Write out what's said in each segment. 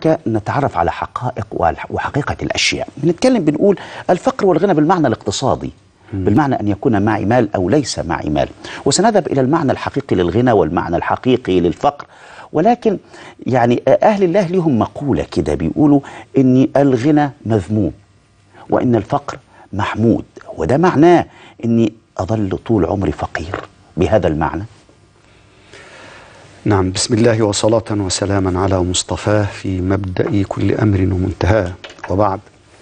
نتعرف على حقائق وحقيقة الأشياء. بنتكلم بنقول الفقر والغنى بالمعنى الاقتصادي، بالمعنى أن يكون معي مال أو ليس معي مال، وسنذهب إلى المعنى الحقيقي للغنى والمعنى الحقيقي للفقر. ولكن يعني أهل الله لهم مقولة كده بيقولوا إن الغنى مذموم وإن الفقر محمود، وده معناه إني أظل طول عمري فقير بهذا المعنى. نعم، بسم الله وصلاة وسلاما على مصطفاه في مبدأ كل أمر ومنتهاه، وبعد.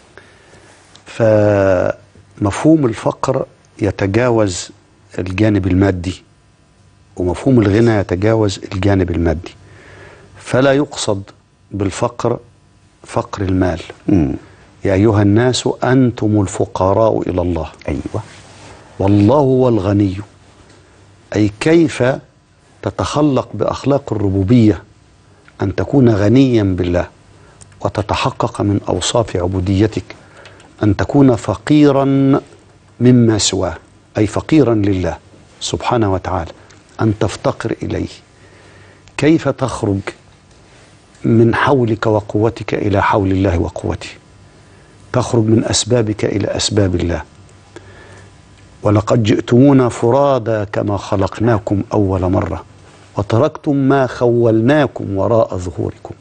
فمفهوم الفقر يتجاوز الجانب المادي، ومفهوم الغنى يتجاوز الجانب المادي. فلا يقصد بالفقر فقر المال. يا أيها الناس أنتم الفقراء إلى الله. أيوة. والله هو الغني. أي كيف تتخلق بأخلاق الربوبية أن تكون غنيا بالله، وتتحقق من أوصاف عبوديتك أن تكون فقيرا مما سواه، أي فقيرا لله سبحانه وتعالى، أن تفتقر إليه. كيف تخرج من حولك وقوتك إلى حول الله وقوته، تخرج من أسبابك إلى أسباب الله. ولقد جئتمونا فرادا كما خلقناكم أول مرة وتركتم ما خولناكم وراء ظهوركم.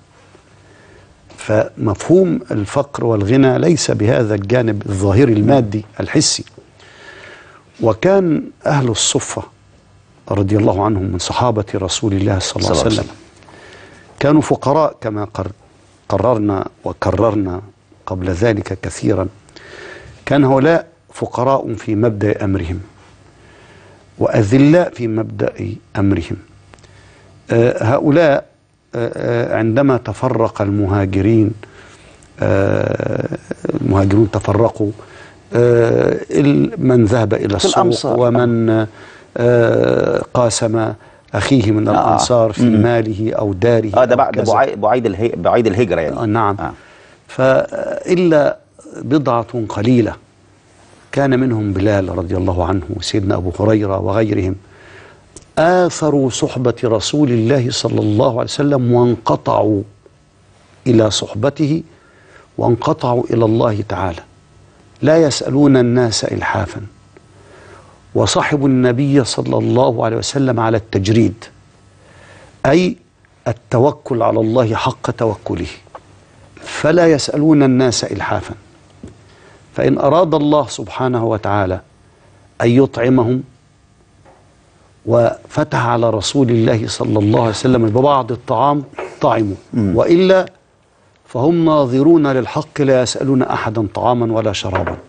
فمفهوم الفقر والغنى ليس بهذا الجانب الظاهري المادي الحسي. وكان أهل الصفة رضي الله عنهم من صحابة رسول الله صلى الله عليه وسلم كانوا فقراء كما قررنا وكررنا قبل ذلك كثيرا. كان هؤلاء فقراء في مبدأ أمرهم وأذلاء في مبدأ أمرهم. هؤلاء عندما تفرق المهاجرون تفرقوا، من ذهب إلى السوق ومن قاسم أخيه من الأنصار في ماله أو داره. ده بعيد الهجرة يعني. نعم. فإلا بضعة قليلة كان منهم بلال رضي الله عنه وسيدنا أبو هريرة وغيرهم آثروا صحبة رسول الله صلى الله عليه وسلم وانقطعوا إلى صحبته وانقطعوا إلى الله تعالى، لا يسألون الناس إلحافا، وصحبوا النبي صلى الله عليه وسلم على التجريد، أي التوكل على الله حق توكله، فلا يسألون الناس إلحافا. فإن أراد الله سبحانه وتعالى أن يطعمهم وفتح على رسول الله صلى الله عليه وسلم ببعض الطعام طعموا، وإلا فهم ناظرون للحق لا يسألون أحدا طعاما ولا شرابا.